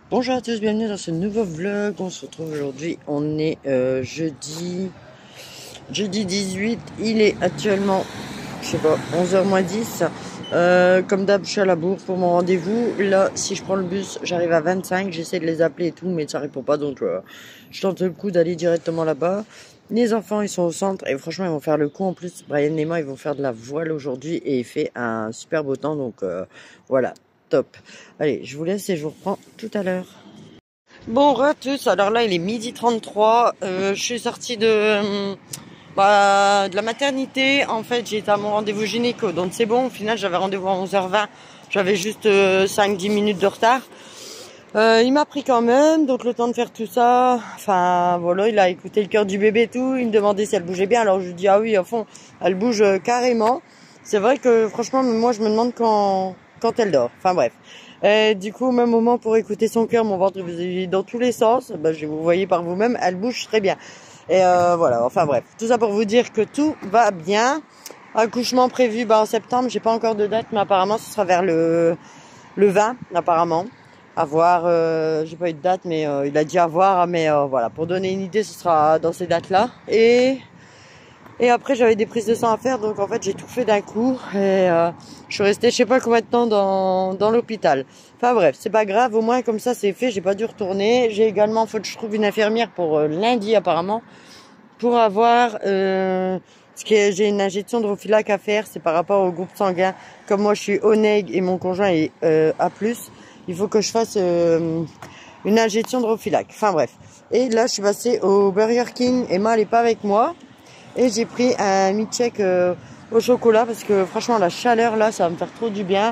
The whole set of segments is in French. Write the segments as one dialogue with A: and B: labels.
A: Bonjour à tous, bienvenue dans ce nouveau vlog. On se retrouve aujourd'hui, on est jeudi 18, il est actuellement, je sais pas, 11h moins 10. Comme d'hab, je suis à la bourre pour mon rendez-vous. Là, si je prends le bus, j'arrive à 25, j'essaie de les appeler et tout, mais ça répond pas, donc je tente le coup d'aller directement là-bas. Les enfants, ils sont au centre et franchement, ils vont faire le coup. En plus, Brian et moi, ils vont faire de la voile aujourd'hui et il fait un super beau temps, donc voilà. Top. Allez, je vous laisse et je vous reprends tout à l'heure. Bon, re tous. Alors là, il est 12h33. Je suis sortie de la maternité. En fait, j'ai été à mon rendez-vous gynéco. Donc c'est bon. Au final, j'avais rendez-vous à 11h20. J'avais juste 5-10 minutes de retard. Il m'a pris quand même. Donc le temps de faire tout ça. Enfin, voilà, il a écouté le cœur du bébé et tout. Il me demandait si elle bougeait bien. Alors je lui dis, ah oui, à fond, elle bouge carrément. C'est vrai que franchement, moi, je me demande quand elle dort. Enfin bref. Du coup, au même moment, pour écouter son cœur, mon ventre faisait dans tous les sens. Vous voyez par vous-même, elle bouge très bien. Et voilà, enfin bref. Tout ça pour vous dire que tout va bien. Accouchement prévu en septembre. J'ai pas encore de date, mais apparemment, ce sera vers le 20, apparemment. À voir, j'ai pas eu de date, mais il a dit à voir. Mais voilà, pour donner une idée, ce sera dans ces dates-là. Et après, j'avais des prises de sang à faire, donc en fait, j'ai tout fait d'un coup. Et je suis restée, je sais pas combien de temps dans l'hôpital. Enfin bref, c'est pas grave, au moins comme ça, c'est fait. J'ai pas dû retourner. J'ai également, faut que je trouve une infirmière pour lundi apparemment, pour avoir j'ai une injection de Rofilac à faire. C'est par rapport au groupe sanguin. Comme moi, je suis O neg et mon conjoint est A+, il faut que je fasse une injection de Rofilac. Enfin bref. Et là, je suis passée au Burger King. Emma, elle est pas avec moi. Et j'ai pris un milkshake au chocolat parce que franchement la chaleur là ça va me faire trop du bien.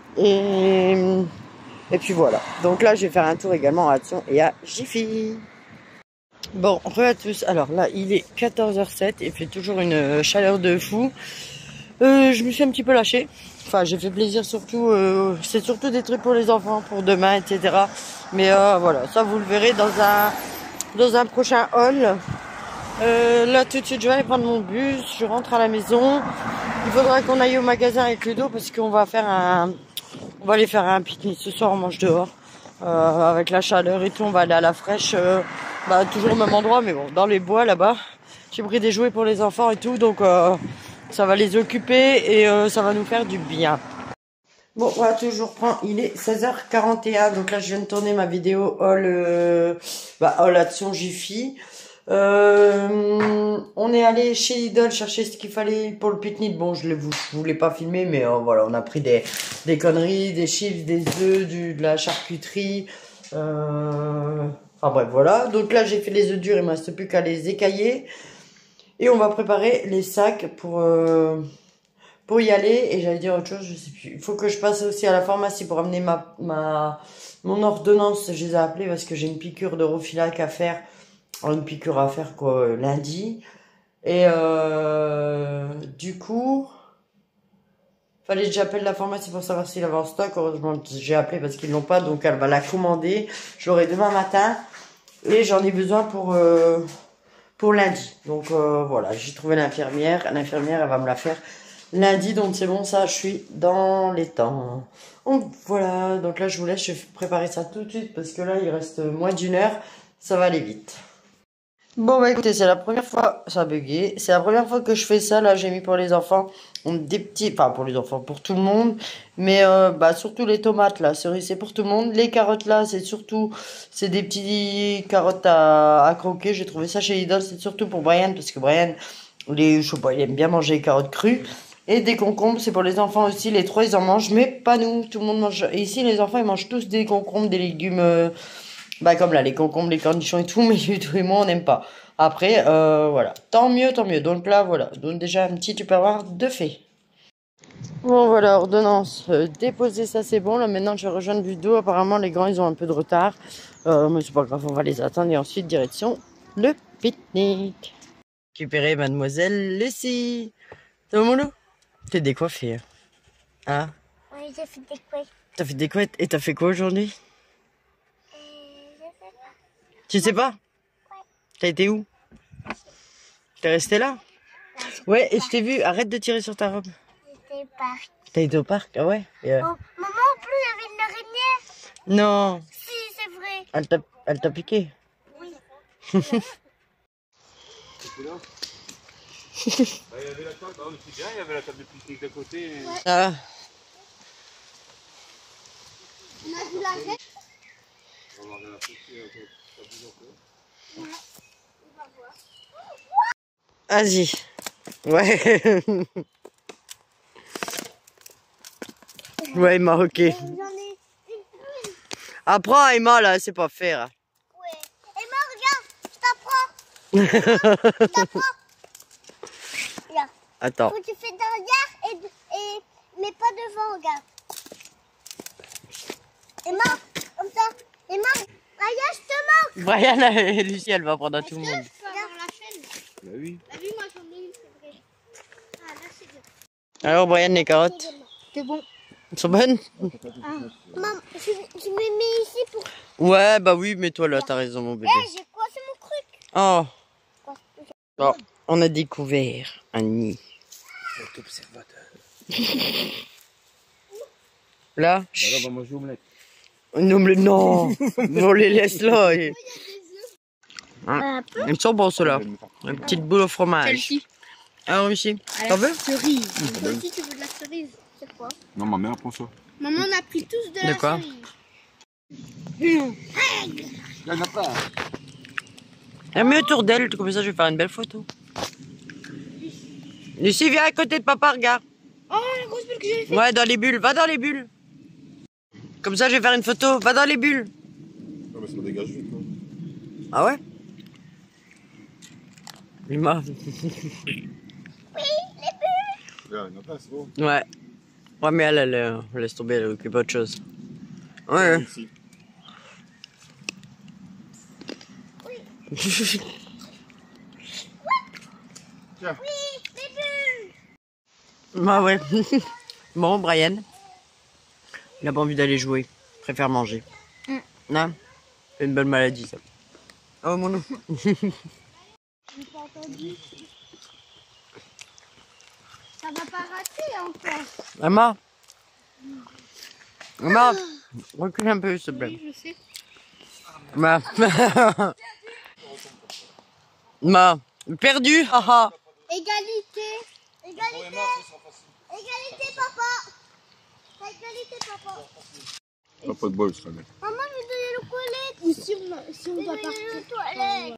A: Et puis voilà. Donc là je vais faire un tour également à Action et à Jiffy. Bon, re à tous. Alors là il est 14h07. Il fait toujours une chaleur de fou. Je me suis un petit peu lâchée. Enfin j'ai fait plaisir surtout. C'est surtout des trucs pour les enfants, pour demain, etc. Mais voilà, ça vous le verrez dans un prochain haul. Là tout de suite je vais aller prendre mon bus, je rentre à la maison. Il faudra qu'on aille au magasin avec Ludo parce qu'on va aller faire un pique-nique ce soir, on mange dehors. Avec la chaleur et tout, on va aller à la fraîche, toujours au même endroit, mais bon, dans les bois là-bas. J'ai pris des jouets pour les enfants et tout, donc ça va les occuper et ça va nous faire du bien. Bon, voilà, toujours prends, il est 16h41, donc là je viens de tourner ma vidéo Haul Action Jiffy. On est allé chez Lidl chercher ce qu'il fallait pour le pique-nique. Bon, je voulais pas filmer, mais voilà, on a pris des conneries, des chips, des œufs, de la charcuterie. Enfin bref, voilà. Donc là, j'ai fait les œufs durs, il me reste plus qu'à les écailler. Et on va préparer les sacs pour y aller. Et j'allais dire autre chose, je sais plus. Il faut que je passe aussi à la pharmacie pour amener mon ordonnance. Je les ai appelés parce que j'ai une piqûre de Rofilac à faire. Une piqûre à faire lundi. Et du coup, fallait que j'appelle la pharmacie pour savoir s'il avait en stock. Heureusement, j'ai appelé parce qu'ils l'ont pas, donc elle va la commander. Je l'aurai demain matin et j'en ai besoin pour lundi. Donc voilà, j'ai trouvé l'infirmière. L'infirmière, elle va me la faire lundi, donc c'est bon, ça, je suis dans les temps. Donc voilà, donc là je vous laisse, je vais préparer ça tout de suite parce que là il reste moins d'une heure, ça va aller vite. Bon écoutez, c'est la première fois, ça a bugué, c'est la première fois que je fais ça, là j'ai mis pour les enfants, des petits, enfin pour les enfants, pour tout le monde, mais surtout les tomates là, c'est pour tout le monde, les carottes là, c'est des petits carottes à croquer, j'ai trouvé ça chez Lidl, c'est surtout pour Brian, parce que Brian, je sais pas, il aime bien manger les carottes crues, et des concombres, c'est pour les enfants aussi, les trois ils en mangent, mais pas nous, tout le monde mange, et ici les enfants ils mangent tous des concombres, des légumes... comme là, les concombres, les cornichons et tout, mais Ludo et moi, on n'aime pas. Après, voilà. Tant mieux, tant mieux. Donc là, voilà. Donc déjà, un petit tupperware de fait. Bon, voilà, ordonnance déposée, ça c'est bon. Là, maintenant, je vais rejoindre Ludo. Apparemment, les grands, ils ont un peu de retard. Mais c'est pas grave, on va les attendre. Et ensuite, direction le pique-nique. Récupérer mademoiselle Lucie. Ça va, mon loup? T'es décoiffée. Hein?
B: Oui, j'ai fait des couettes.
A: T'as fait des couettes? Et t'as fait quoi aujourd'hui? Tu sais pas?
B: Ouais.
A: T'as été où? T'es resté là? Ouais, et je t'ai vu, arrête de tirer sur ta robe.
B: J'étais au parc.
A: T'as été au parc? Ah ouais?
B: Oh, maman, en plus, il y avait une araignée.
A: Non.
B: Si, c'est vrai.
A: Elle t'a piqué?
B: Oui.
C: C'était là. Il y avait la table, c'est bien, il y avait la table de pique-nique d'à côté.
B: Ouais.
A: Ah.
B: On a vu la reine.
C: On va regarder la photo, ça bouge un peu.
B: Ouais. On va voir.
A: Vas-y. Ouais. Ouais, Emma, ok.
B: J'en ai une plus.
A: Apprends, Emma, là, c'est pas faire.
B: Ouais. Emma, regarde, je t'apprends. Je t'apprends. Regarde.
A: Attends.
B: Faut que tu fais derrière mais pas devant, regarde. Emma, comme ça. Emma, regarde, je te manque.
A: Brian et Lucie, elle va prendre à tout le monde.
B: Je peux avoir la chaîne.
C: Bah oui.
B: Bah oui, moi j'en ai une, c'est vrai. Ah, là c'est bien.
A: Alors, Brian, les carottes,
B: C'est bon.
A: elles sont bonnes?
B: Maman, je me mets ici pour...
A: Ouais, bah oui, mais toi là, t'as raison, mon bébé.
B: Eh, j'ai coincé mon truc.
A: Oh,
B: Quoi,
A: bon, on a découvert un nid.
C: Cet observateur.
A: Là,
C: Bah là, on va manger omelette.
A: non, mais non, mais on les laisse là. Hein, ils sont bons ceux-là. Une petite boule au fromage.
B: Celle-ci.
A: Alors ici, t'en veux?
B: Cerise. Toi aussi, tu veux de la cerise? C'est quoi?
C: Non, ma mère prend ça.
B: Maman, on a pris tous de la
A: quoi?
B: cerise.
C: Il y en a pas.
A: Mets autour d'elle, comme ça je vais faire une belle photo. Lucie, viens à côté de papa, regarde.
B: Oh, la grosse bulle que j'avais fait.
A: Ouais, dans les bulles, va dans les bulles. Comme ça je vais faire une photo, va dans les bulles.
C: Non, mais ça dégage vite. Hein.
A: Ah ouais? Emma.
C: Regarde, il y en a pas, c'est bon.
A: Ouais. Ouais, mais elle laisse tomber, elle occupe autre chose. Ouais.
C: Ici. Tiens.
A: Bah ouais. Bon, Brian. Il a pas envie d'aller jouer. Il préfère manger. Non? C'est une bonne maladie, ça. Oh, mon nom.
B: J'ai pas entendu. Ça va pas rater encore.
A: Emma. Emma. Recule un peu, s'il te plaît.
B: Oui, je sais.
A: Emma. Emma. Perdu, haha.
B: Égalité. Égalité. Égalité, papa. Égalité, papa.
C: Pas de bol, ça.
B: Maman, je vais donner le collet. Ou si on doit partir. Le toilette.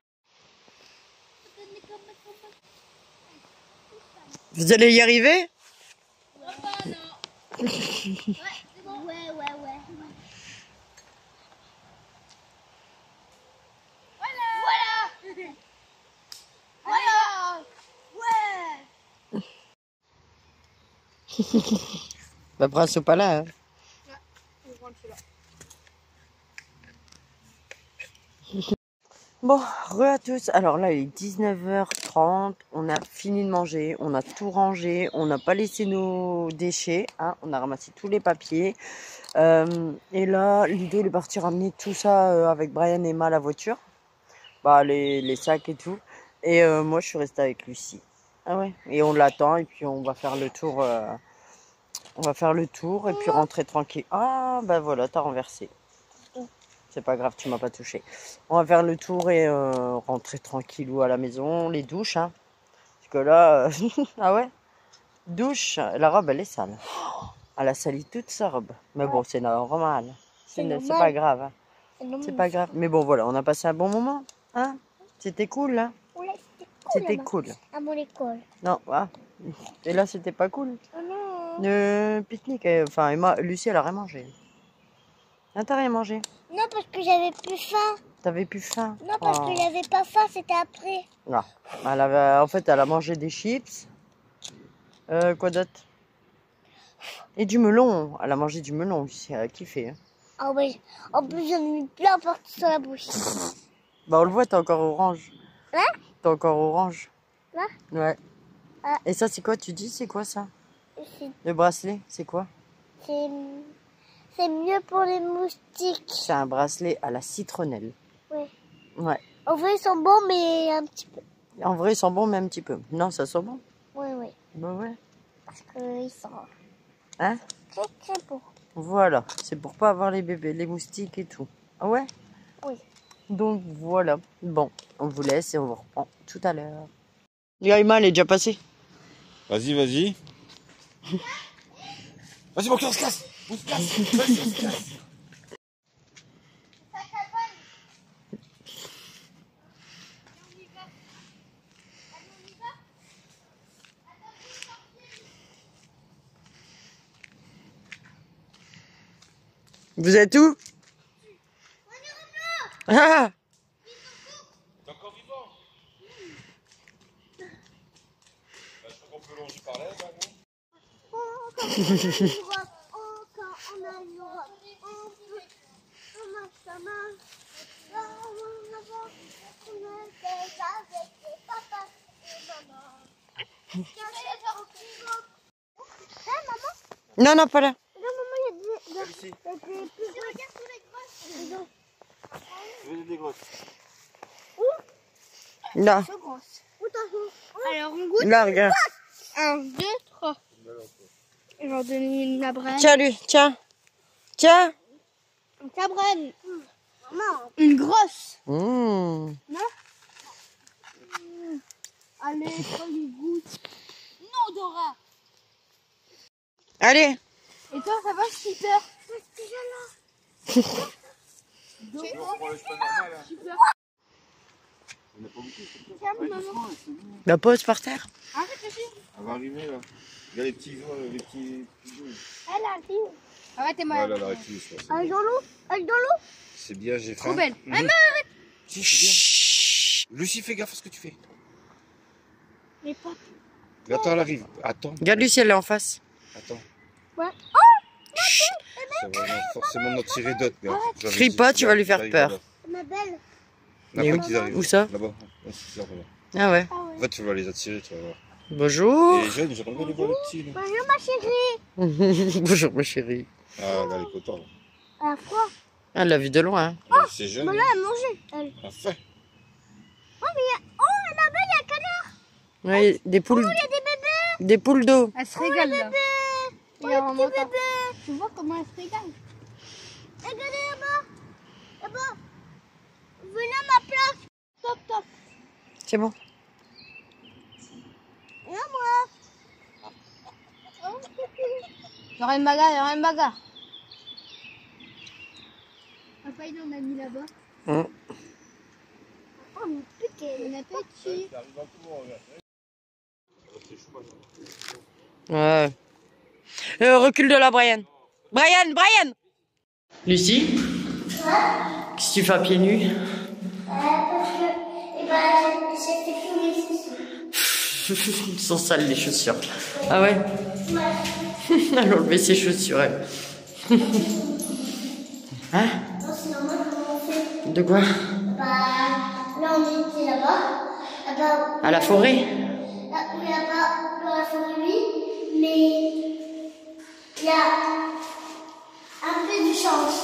A: Vous allez y arriver?
B: Ouais, ouais, ouais. Voilà. Voilà. Ouais.
A: Bah, Prince ou pas là. Hein. Bon, re à tous. Alors là, il est 19h30. On a fini de manger. On a tout rangé. On n'a pas laissé nos déchets. Hein. On a ramassé tous les papiers. Et là, l'idée, il est parti ramener tout ça avec Brian et Emma, la voiture. Bah, les sacs et tout. Et moi, je suis restée avec Lucie. Ah ouais. Et on l'attend. Et puis, on va faire le tour. On va faire le tour. Et puis, rentrer tranquille. Ah, bah voilà, t'as renversé. C'est pas grave, tu m'as pas touché. On va faire le tour et rentrer tranquillou à la maison. Les douches, hein. Parce que là... ah ouais? Douche. La robe, elle est sale. Elle a sali toute sa robe. Mais bon, c'est normal. C'est pas grave. Hein. C'est pas grave. Mais bon, voilà, on a passé un bon moment. Hein? C'était cool, là.
B: Ouais,
A: C'était cool.
B: À mon école.
A: Non, ah. Et là, c'était pas cool.
B: Oh non.
A: Le pique-nique, enfin, Emma, Lucie, elle a rien mangé. Ah, t'as rien mangé?
B: Non, parce que j'avais plus faim.
A: T'avais plus faim?
B: Non, parce que j'avais pas faim, c'était après.
A: Non. Elle avait, en fait, elle a mangé des chips. Quoi d'autre? Et du melon. Elle a mangé du melon aussi. Elle a kiffé. Hein.
B: Ah ouais. En plus, j'en ai mis plein partout sur la bouche.
A: Bah, on le voit, t'es encore orange.
B: Hein?
A: T'es encore orange.
B: Là?
A: Ouais.
B: Ah.
A: Et ça, c'est quoi? Tu dis, c'est quoi ça?
B: C'est
A: Le bracelet, c'est quoi?
B: c'est mieux pour les moustiques.
A: C'est un bracelet à la citronnelle.
B: Ouais.
A: Ouais.
B: En vrai, ils sont bons, mais un petit peu.
A: En vrai, ils sont bons, mais un petit peu. Non, ça sent bon.
B: Ouais, ouais.
A: Bah ouais.
B: Parce qu'ils sont
A: Hein?
B: très, très bons.
A: Voilà. C'est pour pas avoir les bébés, les moustiques et tout. Ah ouais?
B: Oui.
A: Donc voilà. Bon, on vous laisse et on vous reprend tout à l'heure. Gaïma, elle est déjà passée.
C: Vas-y, vas-y. Vas-y, mon cœur, on se casse. On se casse. Vas-y, on se casse.
A: Vous êtes où? Ah!
C: T'es encore vivant? Bah, je crois qu'on peut longer par là, bah, non?
A: Non, non, pas là.
C: Ici. Je veux des grosses.
A: Là.
B: Alors on goûte.
A: Là, regarde.
B: 1, 2, 3. Je vais en donner une à Bren.
A: Tiens, lui, tiens. Tiens.
B: Tiens, Bren. Non. Une grosse.
A: Mmh.
B: Non. Allez, prends les gouttes. Non, Dora.
A: Allez.
B: Et toi, ça va, Skipper?
C: On prend le chemin normal, là.
B: Super.
C: On n'a pas beaucoup.
B: Tiens, maman.
A: La pose par terre.
B: Arrête, aussi.
C: Elle va arriver, là. Regarde les petits joues.
B: Elle arrive. Arrête, t'es malade.
C: Voilà, la recluse, là. C'est
B: Elle est
C: bien.
B: dans l'eau. Elle est dans l'eau.
C: C'est bien, j'ai faim.
B: Trop belle.
C: Mhm.
B: Arrête.
C: Si, c'est bien. Lucie, fais gaffe à ce que tu fais.
B: Mais pas.
C: Attends, elle arrive. Attends.
A: Regarde Lucie, elle est en face.
C: Attends.
B: Ouais.
C: Ça va forcément nous tirer d'autres.
A: Crie pas, tu vas lui faire peur.
B: Ma belle.
C: Après qu'ils arrivent.
A: Où ça?
C: Là-bas. Ouais, c'est là-bas.
A: Ah ouais.
B: Ah
C: En
B: ouais.
C: fait, tu vas les attirer, tu vas voir.
A: Bonjour.
C: Et les jeunes, j'aimerais bien les voir les petits. Là.
B: Bonjour, ma chérie.
A: Bonjour ma chérie.
C: Ah, là, elle est contente.
B: Elle a froid.
A: Elle l'a vu de loin. Hein.
C: C'est jeune.
B: Bah là, elle a mangé. Elle.
C: Elle a faim.
B: Oh, mais il y a... Oh, là-bas, il y a un canard.
A: Ouais, des poules.
B: Il y a des bébés.
A: Des poules d'eau.
B: Elle se régale, là. Il y a un petit bébé. Tu vois comment elle se régale? Regardez là-bas. Là-bas. Venez à ma place. Top, top.
A: C'est bon.
B: Et à moi. Il y aura une bagarre, il y aura une bagarre. Papa, il en a mis là-bas.
A: Hum.
B: Oh, mais putain, il en a petit.
A: Ouais. Recule de là, Brian. Brian. Lucie. Qu'est-ce que tu fais à pieds nus?
B: Parce que, eh ben, j'ai fait tous les chaussures.
A: Ils sont sales les chaussures. Ah ouais? Elle a enlevé ses chaussures. Elle. Hein?
B: Non, c'est normal, comment on fait?
A: De quoi?
B: Bah, là, on était là-bas. Là-bas.
A: À la forêt?
B: Là, oui, là-bas, dans la forêt, oui. Mais, il y a un peu de chance.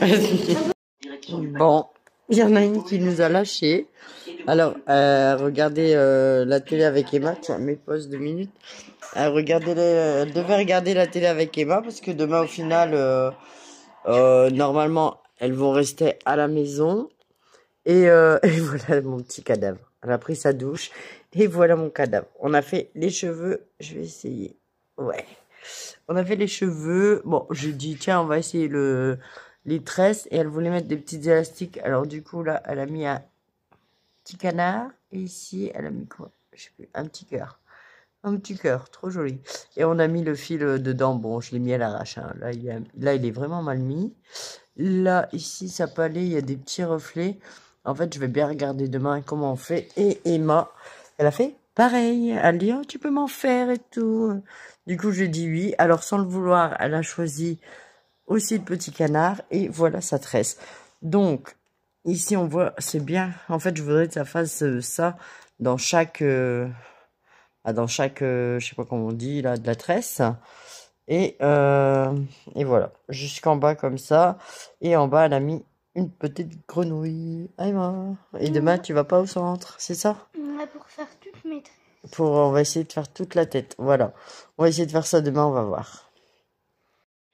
A: Bon, il y en a une qui nous a lâchés. Alors, regardez la télé avec Emma. Tiens, mes pauses 2 minutes. Elle devait regarder la télé avec Emma parce que demain, au final, normalement, elles vont rester à la maison. Et voilà mon petit cadavre. Elle a pris sa douche. Et voilà mon cadavre. On a fait les cheveux. Je vais essayer. Ouais. On a fait les cheveux. Bon, j'ai dit, tiens, on va essayer les tresses. Et elle voulait mettre des petits élastiques. Alors, du coup, là, elle a mis un petit canard. Et ici, elle a mis quoi? Je sais plus. Un petit cœur. Un petit cœur. Trop joli. Et on a mis le fil dedans. Bon, je l'ai mis à l'arrache. Hein. Là, il est vraiment mal mis. Là, ici, ça peut aller. Il y a des petits reflets. En fait, je vais bien regarder demain comment on fait. Et Emma, elle a fait pareil. Elle dit, oh, tu peux m'en faire et tout. Du coup, je dis oui. Alors, sans le vouloir, elle a choisi aussi le petit canard. Et voilà sa tresse. Donc, ici, on voit, c'est bien. En fait, je voudrais que ça fasse ça dans chaque, je sais pas comment on dit, là, de la tresse. Et voilà, jusqu'en bas comme ça. Et en bas, elle a mis une petite grenouille. Emma. Et demain, tu vas pas au centre, c'est ça?
B: Ouais, pour faire toutes mes tresses.
A: On va essayer de faire toute la tête. Voilà. On va essayer de faire ça demain, on va voir.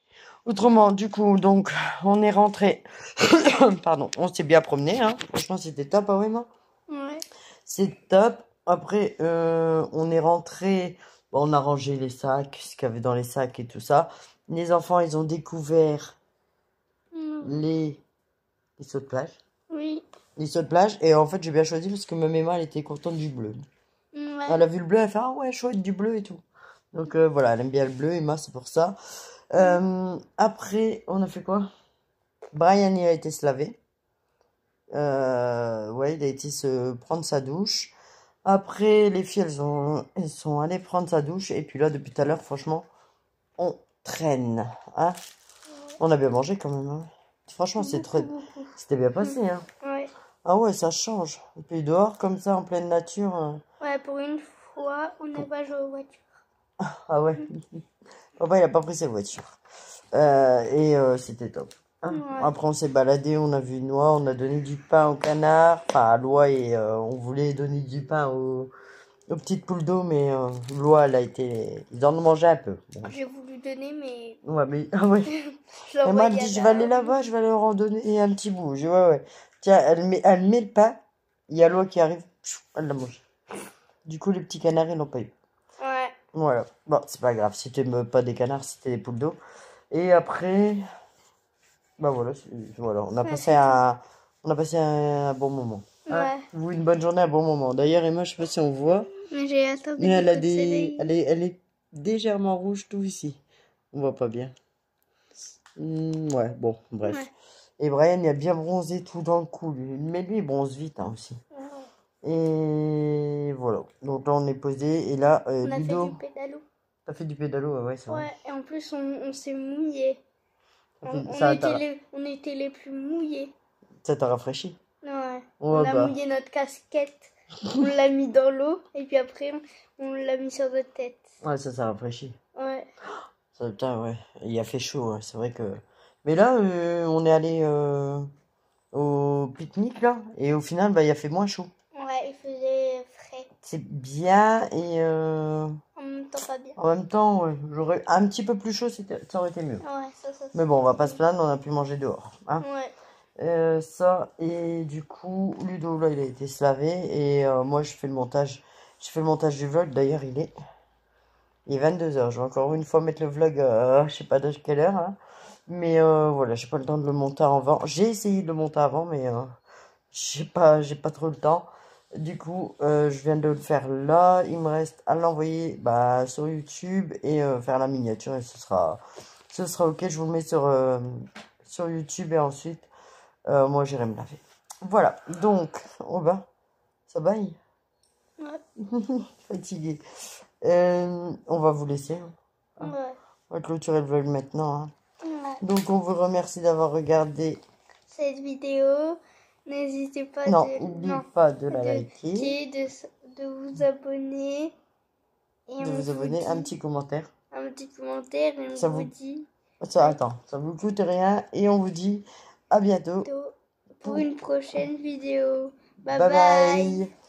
A: Autrement, du coup, donc, on est rentré. Pardon, on s'est bien promené, hein. Franchement, c'était top, hein, vraiment.
B: Ouais.
A: C'est top. Après, on est rentré. Bon, on a rangé les sacs, ce qu'il y avait dans les sacs et tout ça. Les enfants, ils ont découvert les sauts de plage.
B: Oui.
A: Les sauts de plage. Et en fait, j'ai bien choisi parce que ma maman, elle était contente du bleu.
B: Ouais.
A: Elle a vu le bleu, elle fait ah ouais, chouette, du bleu et tout. Donc voilà, elle aime bien le bleu, Emma, c'est pour ça. Après, on a fait quoi? Brian, il a été se laver. Ouais, il a été se prendre sa douche. Après, les filles, elles sont allées prendre sa douche. Et puis là, depuis tout à l'heure, franchement, on traîne. Hein? On a bien mangé quand même. Hein? Franchement, c'était bien passé. Hein?
B: Ouais.
A: Ah ouais, ça change. Et puis dehors, comme ça, en pleine nature.
B: Ouais, pour une fois, on n'est pas joué aux voitures.
A: Ah ouais. Papa, il a pas pris sa voiture. C'était top. Hein.
B: Ouais.
A: Après, on s'est baladé, on a vu une oie, on a donné du pain au canard. Enfin, à l'oie, et on voulait donner du pain aux petites poules d'eau, mais l'oie, elle a été... Ils en ont mangé un peu. Bon.
B: J'ai voulu donner, mais...
A: Ouais, mais... Ah ouais.
B: Je l'ai
A: Elle m'a
B: envoyé
A: dit,
B: à
A: je vais aller là-bas, je vais leur en donner un petit bout. J'ai dit, ouais, ouais. Tiens, elle met le pain, il y a l'oie qui arrive, elle l'a mangé. Du coup, les petits canards, ils l'ont pas eu.
B: Ouais.
A: Voilà. Bon, c'est pas grave. C'était pas des canards, c'était des poules d'eau. Et après, bah voilà, voilà. On a passé un bon moment. Hein.
B: Ouais.
A: Vous, une bonne journée, un bon moment. D'ailleurs, Emma, je sais pas si on voit,
B: Mais j'ai attendu
A: mais elle a
B: coups de soleil.
A: elle est légèrement rouge tout ici. On voit pas bien. Ouais, bon, bref.
B: Ouais.
A: Et Brian, il a bien bronzé tout dans le cou, lui. Mais lui, il bronze vite, hein, aussi. Et voilà. Donc là, on est posé. Et là,
B: On a
A: Ludo.
B: fait du pédalo.
A: T'as fait du pédalo, ouais, c'est vrai.
B: Ouais, et en plus, on s'est mouillé.
A: Ça
B: On était les plus mouillés.
A: Ça t'a rafraîchi?
B: Ouais. On
A: Ouais,
B: a
A: bah.
B: mouillé notre casquette. On l'a mis dans l'eau. Et puis après, on l'a mis sur notre tête.
A: Ouais, ça rafraîchit.
B: Ouais.
A: Ça, putain, ouais. Il a fait chaud, hein, c'est vrai que. Mais là, on est allé au pique-nique, là. Et au final, bah, il a fait moins chaud.
B: Ouais, il faisait frais.
A: C'est bien et
B: En même temps, pas bien.
A: en même temps, ouais, j'aurais un petit peu plus chaud, ça aurait été mieux.
B: Ouais, ça.
A: Mais bon, on va pas se plaindre, on a pu manger dehors. Hein.
B: Ouais.
A: Ça, et du coup, Ludo, là, il a été se laver. Et moi, je fais le montage. Je fais le montage du vlog. D'ailleurs, il est 22h. Je vais encore une fois mettre le vlog, je sais pas de quelle heure. Hein. Mais voilà, j'ai pas le temps de le monter avant. J'ai essayé de le monter avant, mais j'ai pas trop le temps. Du coup, je viens de le faire là. Il me reste à l'envoyer sur YouTube et faire la miniature. Et ce sera ok. Je vous le mets sur YouTube et ensuite, moi, j'irai me laver. Voilà. Donc, ça baille.
B: Ouais.
A: Fatigué. On va vous laisser. Hein.
B: Ouais.
A: On va clôturer le vlog maintenant. Hein.
B: Ouais.
A: Donc, on vous remercie d'avoir regardé
B: cette vidéo. N'hésitez pas
A: n'oubliez pas de la liker,
B: de vous abonner. Et
A: de vous abonner, un petit commentaire.
B: Un petit commentaire et
A: Ça
B: on vous dit...
A: Attends, ça vous coûte rien et on vous dit à bientôt
B: pour une prochaine vidéo. Bye
A: bye.
B: bye.